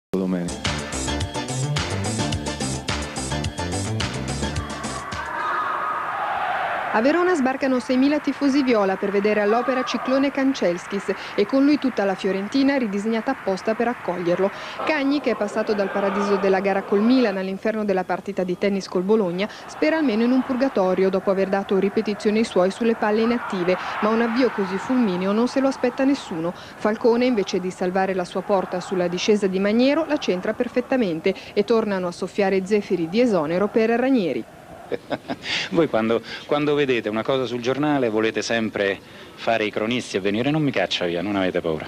domenica. A Verona sbarcano 6.000 tifosi viola per vedere all'opera Ciclone Kanchelskis e con lui tutta la Fiorentina ridisegnata apposta per accoglierlo. Cagni, che è passato dal paradiso della gara col Milan all'inferno della partita di tennis col Bologna, spera almeno in un purgatorio dopo aver dato ripetizioni ai suoi sulle palle inattive, ma un avvio così fulmineo non se lo aspetta nessuno. Falcone, invece di salvare la sua porta sulla discesa di Maniero, la centra perfettamente e tornano a soffiare zefiri di esonero per Ranieri. Voi quando vedete una cosa sul giornale volete sempre fare i cronisti e venire, non mi caccia via, non avete paura.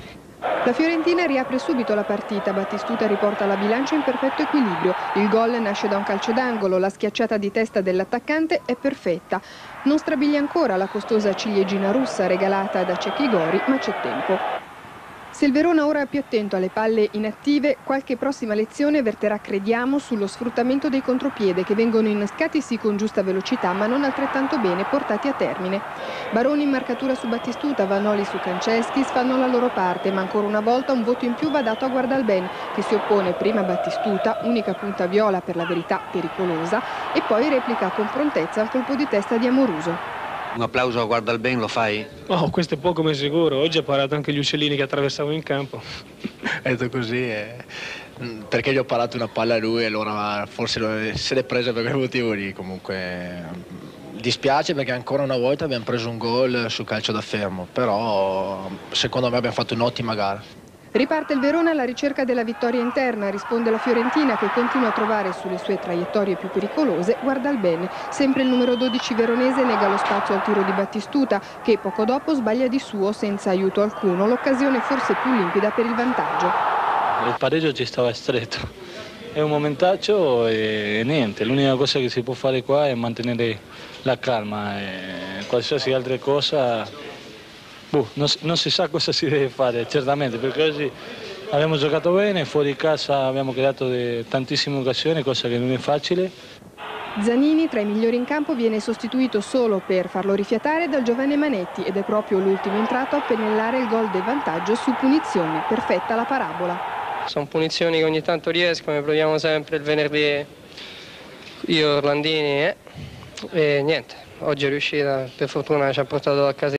La Fiorentina riapre subito la partita, Battistuta riporta la bilancia in perfetto equilibrio, il gol nasce da un calcio d'angolo, la schiacciata di testa dell'attaccante è perfetta. Non strabiglia ancora la costosa ciliegina russa regalata da Cecchi Gori, ma c'è tempo. Se il Verona ora è più attento alle palle inattive, qualche prossima lezione verterà, crediamo, sullo sfruttamento dei contropiede che vengono innescati sì con giusta velocità ma non altrettanto bene portati a termine. Baroni in marcatura su Battistuta, Vanoli su Kanchelskis fanno la loro parte, ma ancora una volta un voto in più va dato a Guardalben, che si oppone prima a Battistuta, unica punta viola per la verità pericolosa, e poi replica con prontezza al colpo di testa di Amoruso. Un applauso a Guardalben lo fai? Oh, questo è poco ma sicuro. Oggi ha parato anche gli uccellini che attraversavano in campo. È detto così, perché gli ho parato una palla a lui e allora forse se l'è presa per quel motivo lì. Comunque dispiace perché ancora una volta abbiamo preso un gol sul calcio da fermo, però secondo me abbiamo fatto un'ottima gara. Riparte il Verona alla ricerca della vittoria interna, risponde la Fiorentina che continua a trovare sulle sue traiettorie più pericolose Guardalben. Sempre il numero 12 veronese nega lo spazio al tiro di Battistuta che poco dopo sbaglia di suo senza aiuto alcuno, l'occasione forse più limpida per il vantaggio. Il pareggio ci stava stretto. È un momentaccio e niente, l'unica cosa che si può fare qua è mantenere la calma e qualsiasi altra cosa. Non si sa cosa si deve fare, certamente, perché oggi abbiamo giocato bene, fuori casa abbiamo creato tantissime occasioni, cosa che non è facile. Zanini, tra i migliori in campo, viene sostituito solo per farlo rifiatare dal giovane Manetti ed è proprio l'ultimo entrato a pennellare il gol del vantaggio su punizione. Perfetta la parabola. Sono punizioni che ogni tanto riescono, proviamo sempre il venerdì io, Orlandini e niente. Oggi è riuscita, per fortuna ci ha portato a casa